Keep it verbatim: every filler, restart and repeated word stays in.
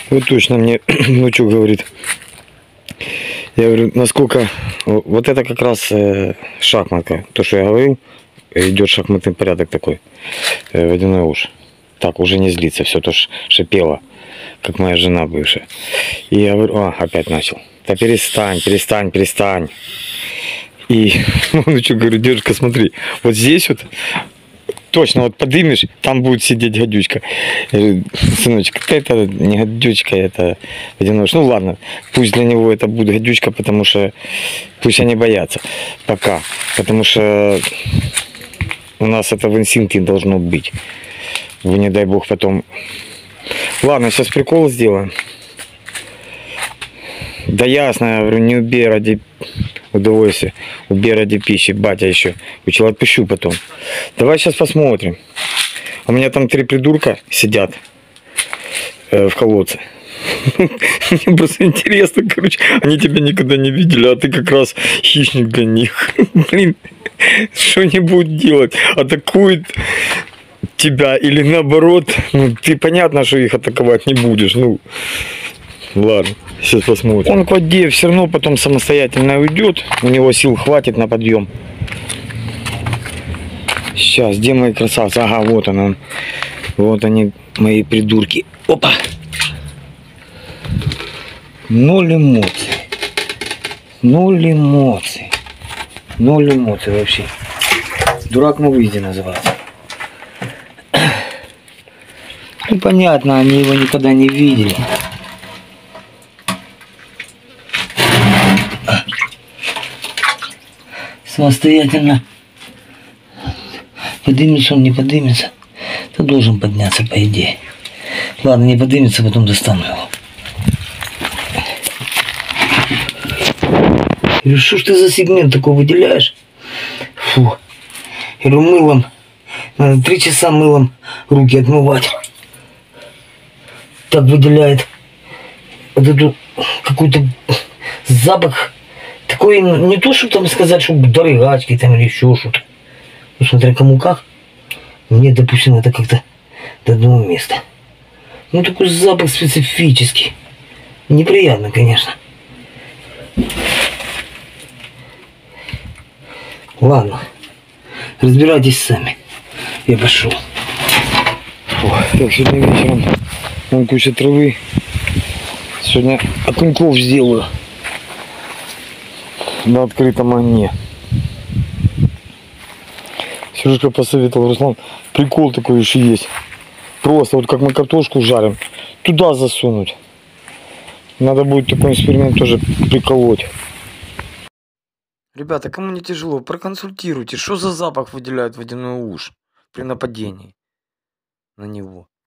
Вот точно мне внучок говорит. Я говорю, насколько... Вот это как раз э, шахматка. То, что я говорил, идет шахматный порядок такой. Э, водяной уж. Так, уже не злится. Все то шипело, как моя жена бывшая. И я говорю, а, опять начал. Да перестань, перестань, перестань. И внучок говорю, дедушка, смотри, вот здесь вот, точно вот подымешь, там будет сидеть гадючка. Я говорю, сыночек, это не гадючка, это водяной. Ну ладно, пусть для него это будет гадючка, потому что пусть они боятся пока. Потому что у нас это в инстинкте должно быть. Вы не дай бог потом... Ладно, сейчас прикол сделаем. Да ясно, я говорю, не убей ради удовольствия, убей ради пищи, батя еще учил, отпущу потом. Давай сейчас посмотрим. У меня там три придурка сидят э, в колодце. Мне просто интересно, короче, они тебя никогда не видели, а ты как раз хищник для них. Блин, что они будут делать? Атакуют тебя или наоборот? Ну, ты понятно, что их атаковать не будешь, ну... Ладно, сейчас посмотрим. Он к воде все равно потом самостоятельно уйдет. У него сил хватит на подъем. Сейчас, где мои красавцы? Ага, вот он. Вот они, мои придурки. Опа! Ноль эмоций. Ноль эмоций. Ноль эмоций вообще. Дурак на выезде называется. Ну понятно, они его никогда не видели. Самостоятельно поднимется он, не поднимется, то должен подняться, по идее. Ладно, не поднимется, потом достану его. Я говорю, что ж ты за сегмент такой выделяешь? Фу. Я говорю, мылом, надо три часа мылом руки отмывать. Так выделяет вот эту какой-то запах. Такой, не то, что там сказать, что дорогачки там или еще что-то. Ну, смотря кому как. Мне, допустим, это как-то до одного места. Ну, такой запах специфический. Неприятно, конечно. Ладно. Разбирайтесь сами. Я пошел. Ой, так, сегодня вечером вон куча травы. Сегодня окуньков сделаю. На открытом огне. Сережка посоветовал, Руслан, прикол такой еще есть. Просто вот как мы картошку жарим, туда засунуть. Надо будет такой эксперимент тоже приколоть. Ребята, кому не тяжело, проконсультируйте, что за запах выделяет водяной уж при нападении на него.